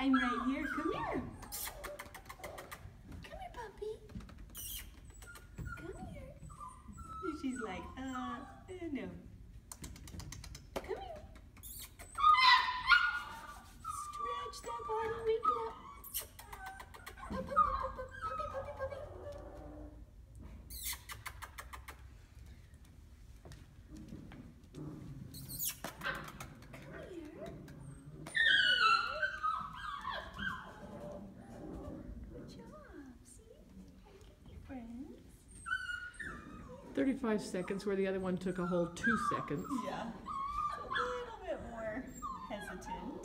I'm right here. Come here. Come here, puppy. Come here. And she's like, no. Come here. Stretch that body, wake it up. Pup, pup, pup, pup, pup. Puppy, puppy, puppy. Come here. Good job. See? How you get your friends? 35 seconds where the other one took a whole 2 seconds. Yeah. A little bit more hesitant.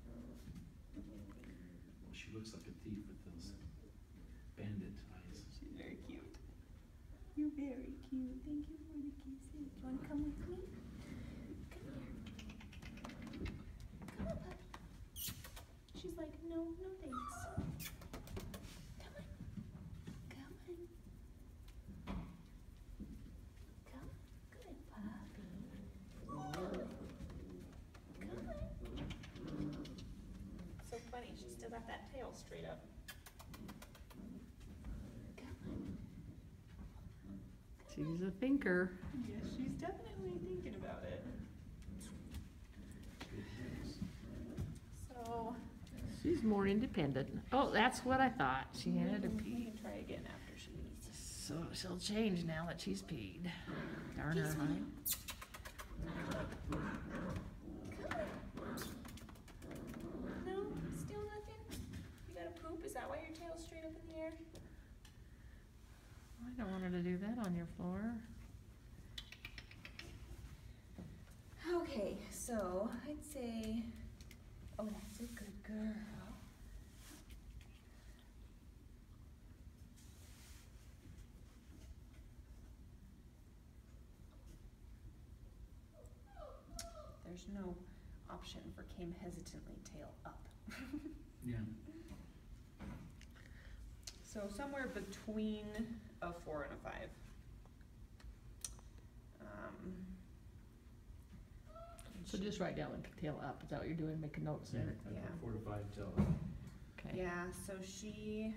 Well, she looks like a thief with those bandit eyes. She's very cute. You're very cute. Thank you for the kisses. Do you want to come with me? Come here. Come on, puppy. She's like, no, no thanks. Come on. Come on. Come on. Good puppy. Come on. So funny, she still got that tail straight up. Come on. She's a thinker. Yes, she's definitely thinking about it. So, She's more independent. Oh, that's what I thought. She had to we pee. can try again after she leaves. So she'll change now that she's peed. Darn her, Kiss me. honey. No, still nothing? You gotta poop? Is that why your tail's straight up in the air? I don't want her to do that on your floor. Okay, so I'd say, oh, that's a good girl. There's no option for came hesitantly tail up. Yeah. So somewhere between a 4 and a 5. So just write down like tail up. Is that what you're doing? Make a note Yeah. there. Yeah. 4 to 5 till. Okay. Yeah, so she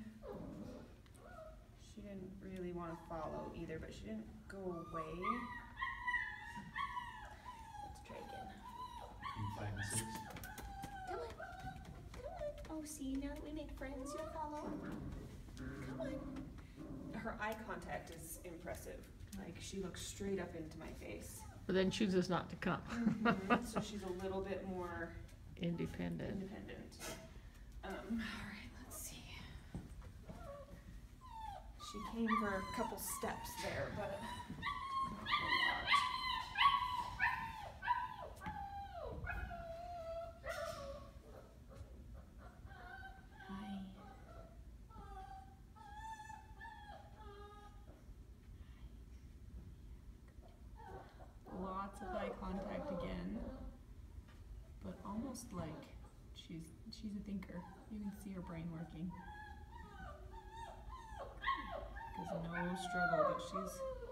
didn't really want to follow either, but she didn't go away. Let's try again. 5 and 6. Come on. Come on. Oh, see, now that we make friends, you'll follow. Come on. Her eye contact is impressive. Like, she looks straight up into my face. But then chooses not to come. So she's a little bit more Independent. independent. Alright, let's see. She came for a couple steps there, but not a lot. Hi. Lots of eye contact again, but almost like she's a thinker. You can see her brain working. Because no struggle, but she's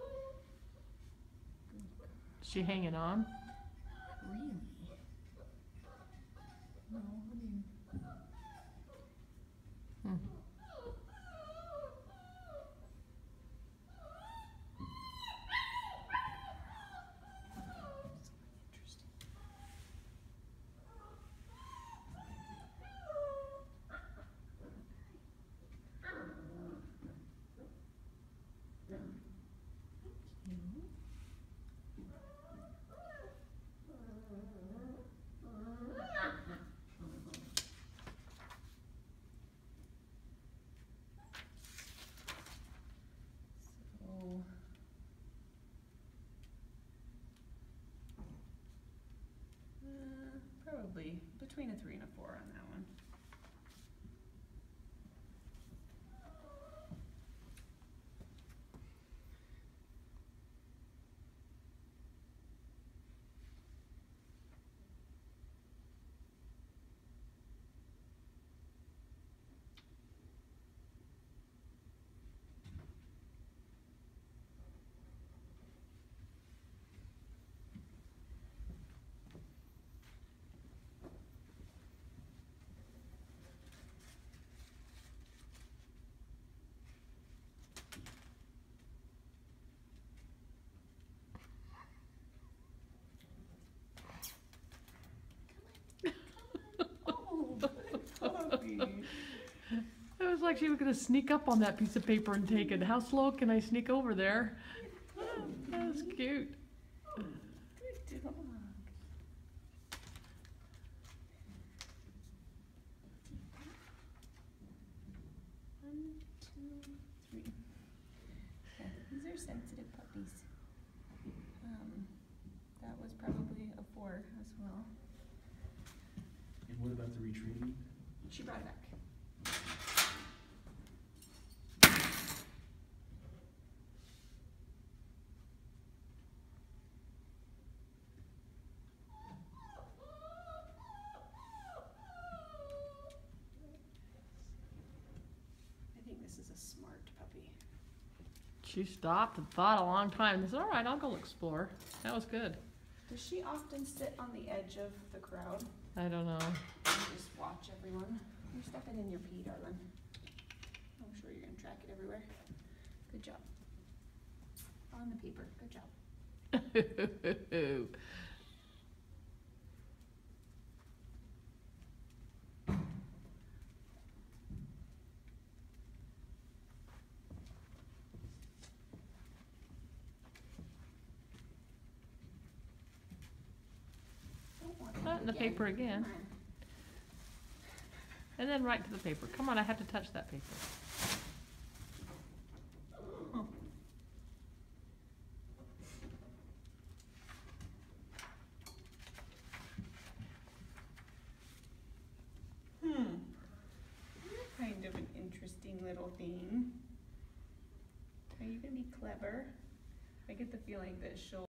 She hanging on? really. No, I mean, Hmm. interesting. Probably between a 3 and a 4 on that one. like she was gonna sneak up on that piece of paper and take it. How slow can I sneak over there? That was cute. Good dog. One, two, three. Yeah, these are sensitive puppies. That was probably a 4 as well. And what about the retrieving? She brought it back. I think this is a smart puppy. She stopped and thought a long time and said, all right, I'll go explore. That was good. Does she often sit on the edge of the crowd I don't know. and just watch everyone? You're stepping in your pee, darling. I'm sure you're gonna track it everywhere. Good job. On the paper. Good job. Don't want it Not in the again. paper again. Come on. And then right to the paper. Come on, I have to touch that paper. You're kind of an interesting little thing. Are you gonna be clever? I get the feeling that she'll